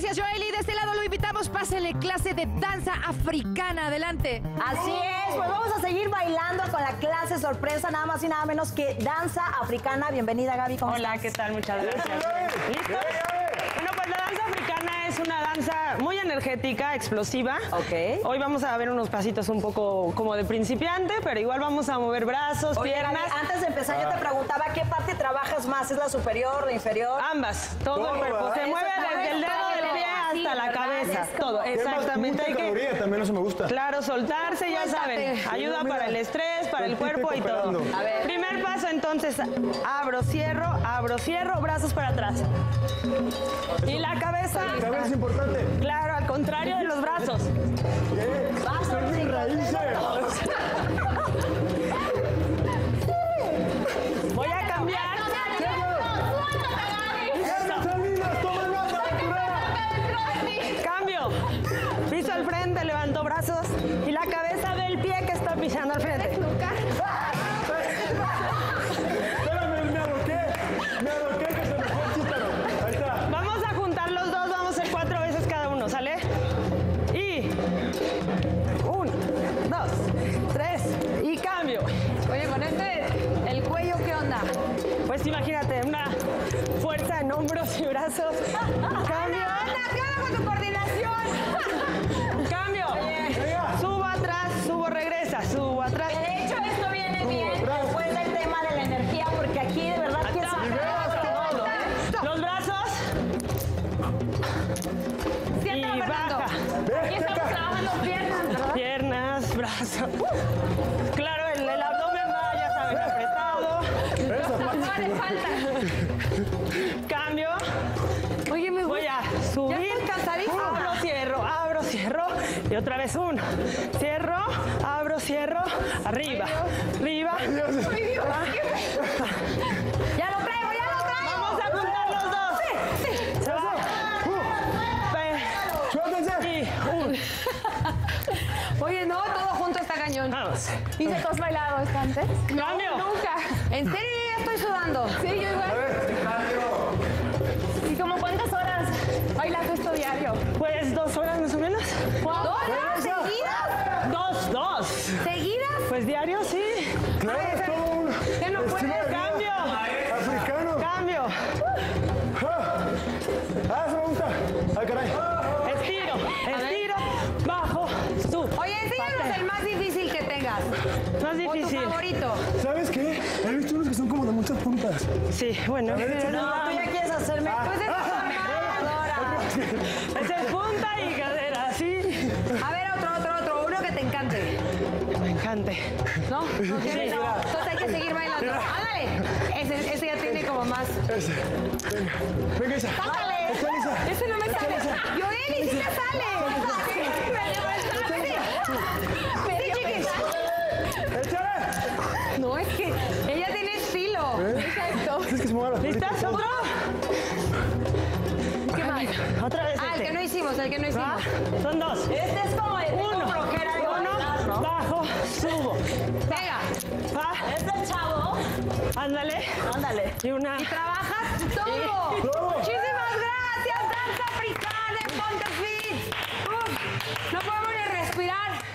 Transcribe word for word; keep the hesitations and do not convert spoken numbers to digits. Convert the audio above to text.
Gracias, Joely. De este lado lo invitamos. Pásele clase de danza africana. Adelante. Así es, pues vamos a seguir bailando con la clase sorpresa, nada más y nada menos que danza africana. Bienvenida, Gaby. ¿Cómo Hola, estás? ¿qué tal? Muchas gracias. ¿Listos? Bueno, pues la danza africana es una danza muy energética, explosiva. Ok. Hoy vamos a ver unos pasitos un poco como de principiante, pero igual vamos a mover brazos, Oye, piernas. Gaby, antes de empezar, yo te preguntaba qué parte trabajas más, ¿es la superior, la inferior? Ambas, todo el Todo, cuerpo. ¿verdad? Se mueve Eso, desde el dedo para que del lo pie veas así, hasta la ¿verdad? cabeza. Es como- Todo, exactamente. Mucha Hay que, caloría, también eso me gusta. claro, soltarse, ya saben. Ayuda Mira, para el estrés, para el perfecto, cuerpo y todo. cooperando. A ver. Primer paso, entonces, abro, cierro, abro, cierro, brazos para atrás. Y la cabeza, La cabeza es importante. claro, al contrario de los brazos. Son mis raíces. Voy a cambiar. Salinas, toma nota, natural. Cambio. Piso al frente, levanto brazos y la cabeza del pie que está pisando al frente. Espérame, me aloqué. Me aloqué que se me fue el chícharo. Ahí está. Vamos a juntar los dos, vamos a hacer cuatro veces cada uno, ¿sale? Y uno, dos, tres y cambio. Oye, con este, el cuello, ¿qué onda? Pues imagínate, una fuerza en hombros y brazos. Cambio. ¿Qué onda con tu coordinación? Cambio. Subo atrás, subo, regresa, subo atrás. De hecho, esto viene bien después del tema de la energía, porque aquí de verdad que Atrás. se... Los brazos Siéntalo, y Fernando. baja. Aquí estamos trabajando piernas, ¿verdad? Piernas, brazos. Claro, el, el abdomen va, ya saben, apretado. No le falta. Cambio. Oye, me Voy a subir. Ya estoy cansadísima. Abro, cierro, abro, cierro. Y otra vez uno. Cierro, abro, cierro. Arriba, arriba. Ay, Dios, ya lo traigo, ya lo traigo. Vamos a juntar los dos. Se va. Ve. Suéltense. Y uno. Oye, no, todo junto está cañón. Vamos. ¿Dice que has bailado esto antes? Cambio. Nunca. ¿En serio? Yo ya estoy sudando. Sí, yo igual. ¿Y como cuántas horas bailas esto diario? Pues dos horas más o menos. ¿Dos horas seguidas? Dos, dos. ¿Seguidas? Pues diario, sí. Claro, es todo un ¿Qué no estilo puedes? de vida Cambio. africano. Cambio. Ah, eso me gusta. Ay, caray. Estiro, estiro, bajo, subo. Oye, enséñanos el más difícil que tengas. Más O tu difícil. favorito. ¿Sabes qué? He visto unos que son como de muchas puntas. Sí, bueno. No, tú ya quieres hacerme... Pues es Esa es punta y cadera, sí. A ver, otro, otro, otro. Uno que te encante. Me encante. ¿No? ¿No quieres? No. Entonces hay que seguir bailando. Ándale. Ese, ese ya tiene como más. Ese. Venga. Venga, Isa. ¡Sácale! Échale, Isa. Ese no me sale. Joely, sí te sale. Sí, chiquis. Échale. No, es que ella tiene estilo. Exacto. Es que se muevan las ¿Listas? bolitas. ¿Otro? ¿Qué más? Otra vez Ah, el este. que no hicimos, el que no ¿Va? hicimos. Son dos. Este es como de tengo Uno, flojera de bailar, uno, ¿no? bajo, subo. Venga. Va, Este chavo, ándale. ándale. Y una. Y trabajas todo. Todo. Muchísimas gracias, Danza Africana en Ponte Fit. Uf, no podemos ni respirar.